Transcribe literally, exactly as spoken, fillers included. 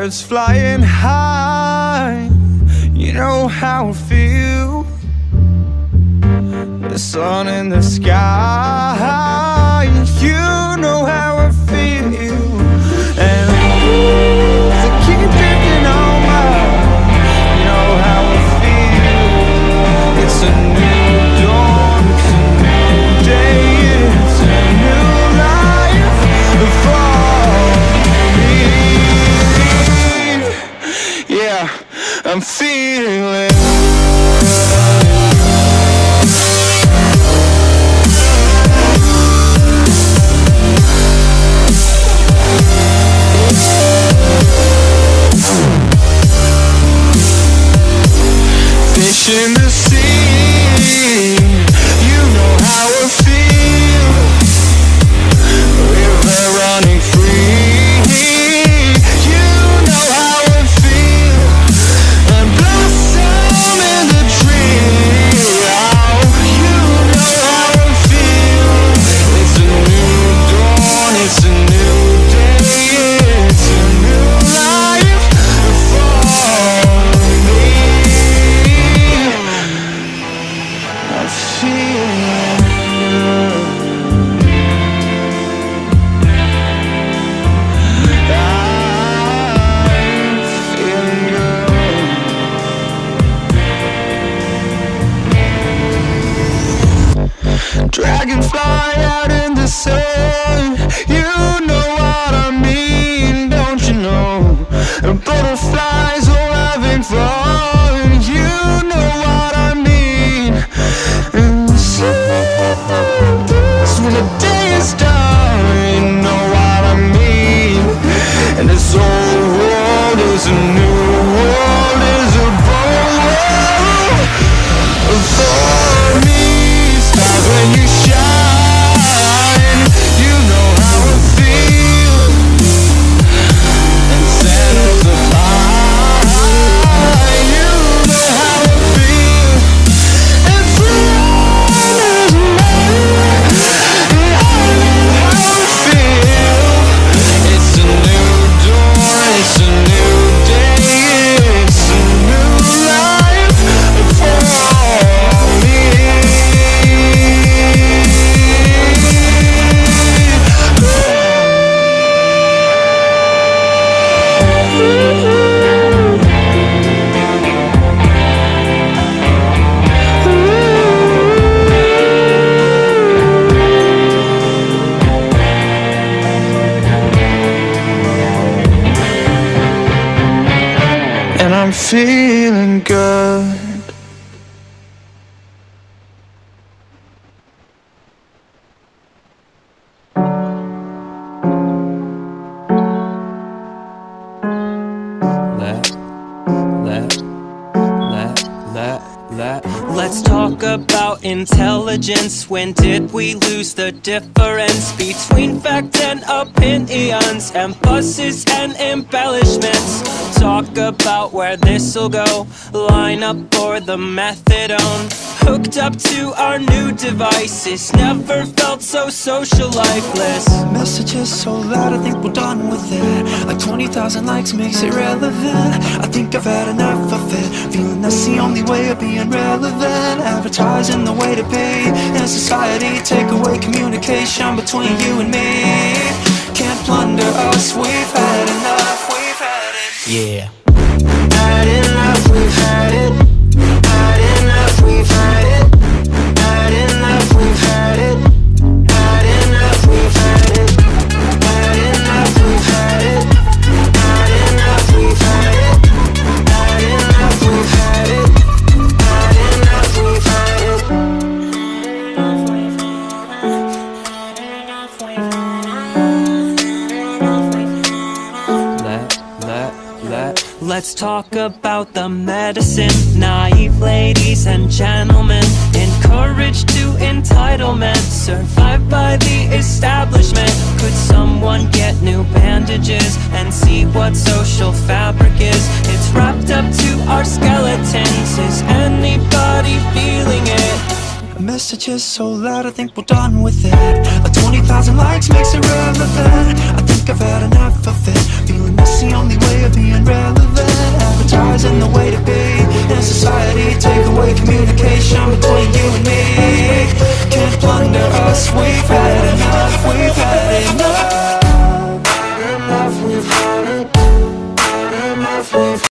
birds flying high. You know how I feel. The sun in the sky. You know how I feel. And I keep drifting on by. You know how I feel. It's a new dawn, it's a new day, it's a new life for me. Yeah, I'm feeling. Fish in the sea, you know how I feel. River running free, you know how I feel. And blossom in the tree, oh, you know how I feel. It's a new dawn, it's a new day, it's a new life for me. I'm feeling good. I'm feeling good. Dragonfly out in the sun, you know what I mean, don't you know? And butterflies all having fun, you know what I mean. And this when the day is done, you know what I mean. And this old world is a new world, is a bold world for me. Stars when you shine, you know how I feel. And Santa's a pie, you know how I feel. And freedom is mine, and I know how I feel. It's a new dawn, it's a new day, it's a new life for me. And I'm feeling good. Let, let, let, let, let. Let's talk about intelligence. When did we lose the difference between fact and opinions, and buses and embellishments? Talk about where this'll go. Line up for the methadone. Hooked up to our new devices. Never felt so social lifeless. Messages so loud, I think we're done with it. Like twenty thousand likes makes it relevant. I think I've had enough of it. Feeling that's the only way of being relevant. Advertising the way to be in society. Take away communication between you and me. Can't plunder us, we've had enough. We've had it. Yeah. Had enough, we've had it. Had enough, we've had it. Had enough, we've had it. Had enough, we've had it. Had enough, we've had it. Had enough, we've had it. Had enough, we've had it. Had enough, we've had it. Let, let, let. Let's talk about the medicine. Naive ladies and gentlemen, encouraged to entitlement, survived by the establishment. Could someone get new bandages and see what social fabric is? It's wrapped up to our skeletons. Is anybody feeling it? A message is so loud, I think we're done with it. Like twenty thousand likes makes it relevant. I think I've had enough of it. Feeling that's the only way of being two-way communication between you and me. Can't plunder us, we've had enough, we've had